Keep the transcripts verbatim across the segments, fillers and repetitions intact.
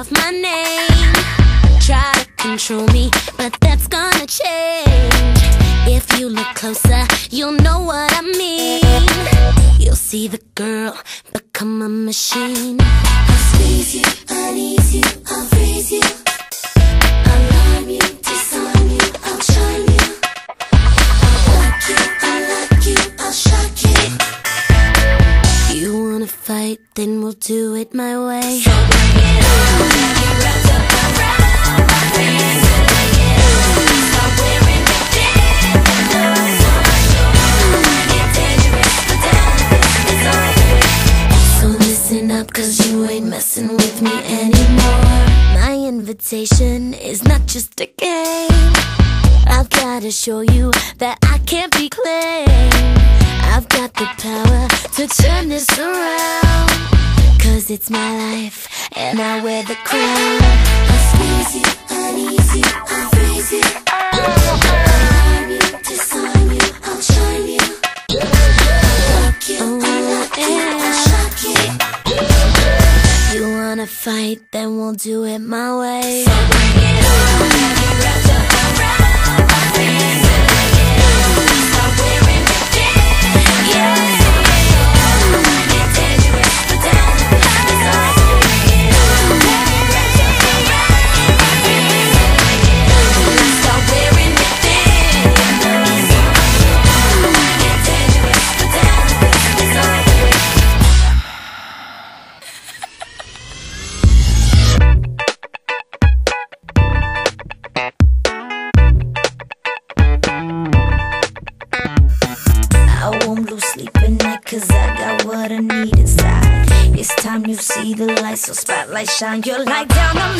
off my name. Try to control me, but that's gonna change. If you look closer, you'll know what I mean. You'll see the girl become a machine. I'll squeeze you, unease you, I'll freeze you, alarm you, disarm you, I'll charm you, I'll block you, unlock you, I'll shock you. You wanna fight, then we'll do it my way. So bring it on, get wrapped up around my face. Start wearing your clothes on my shoulder. Get dangerous, but down this is all. So listen up, cause you ain't messing with me anymore. My invitation is not just a game. I've gotta show you that I can't be claimed. I've got the power to turn this around, cause it's my life and I wear the crown. I'll squeeze you, unease you, I'll freeze you, alarm you, disarm you, I'll charm you, lock you, unlock you, I'll shock you. You wanna fight, then we'll do it my way. So bring it on, get wrapped up around my face. Start wearing your clothes, yeah. Get dangerous, but down is all. Start wearing your clothes. Get dangerous, but down is all. I won't lose sleep at night, cause I got what I need inside. It's time you see the light, so spotlight shine your light down on me.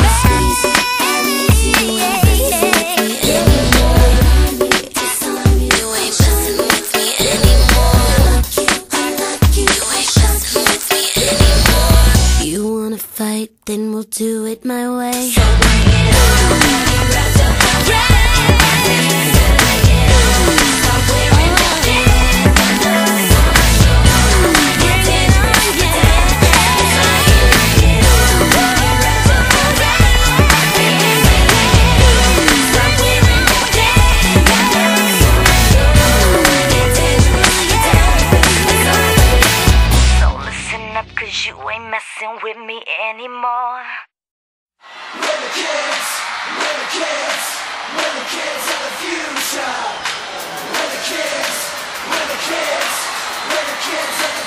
You wanna fight, then we'll do it my way. So bring it on, get wrapped up around. Start wearing your clothes on my shoulder. Get dangerous, get dangerous. Get wrapped up around. Start wearing your clothes on my shoulder. Get dangerous, get dangerous. So listen up, cause you ain't messing with me anymore. We're the kids, we're the kids, we're the kids of the future. We're the kids, we're the kids, we're the kids of the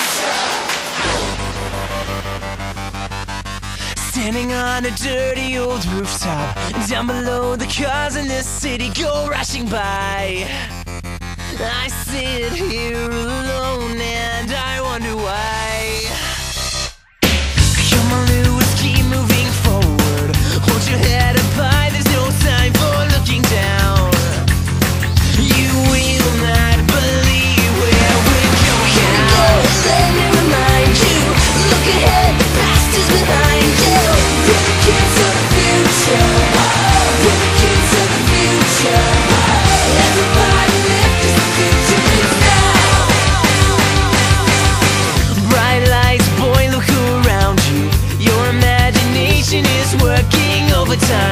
future. Standing on a dirty old rooftop, down below the cars in this city go rushing by. I sit here alone and I wonder why. Come on, Lewis, keep moving forward. Hold your head up high, there's no time for looking down. You will not believe where we're going now. Let me remind you, look ahead, the past is behind you. We're the kids of the future. We're the kids of the future. Everybody lift, 'cause the future is now. Bright lights, boy, look around you. Your imagination is working overtime.